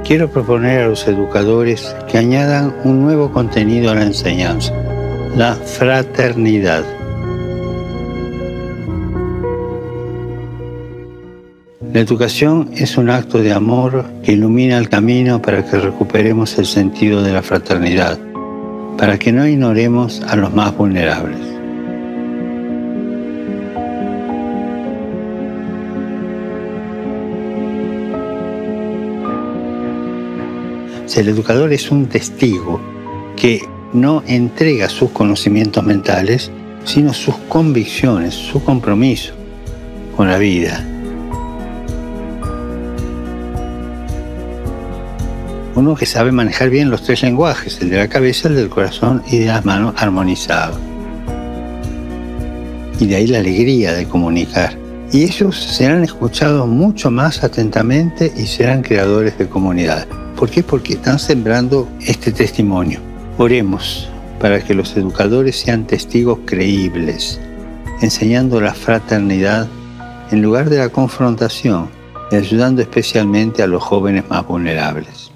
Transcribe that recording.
quiero proponer a los educadores que añadan un nuevo contenido a la enseñanza: la fraternidad. La educación es un acto de amor que ilumina el camino para que recuperemos el sentido de la fraternidad, para que no ignoremos a los más vulnerables. Si el educador es un testigo que no entrega sus conocimientos mentales, sino sus convicciones, su compromiso con la vida. Uno que sabe manejar bien los tres lenguajes, el de la cabeza, el del corazón y de las manos, armonizado. Y de ahí la alegría de comunicar. Y ellos serán escuchados mucho más atentamente y serán creadores de comunidad. ¿Por qué? Porque están sembrando este testimonio. Oremos para que los educadores sean testigos creíbles, enseñando la fraternidad en lugar de la confrontación y ayudando especialmente a los jóvenes más vulnerables.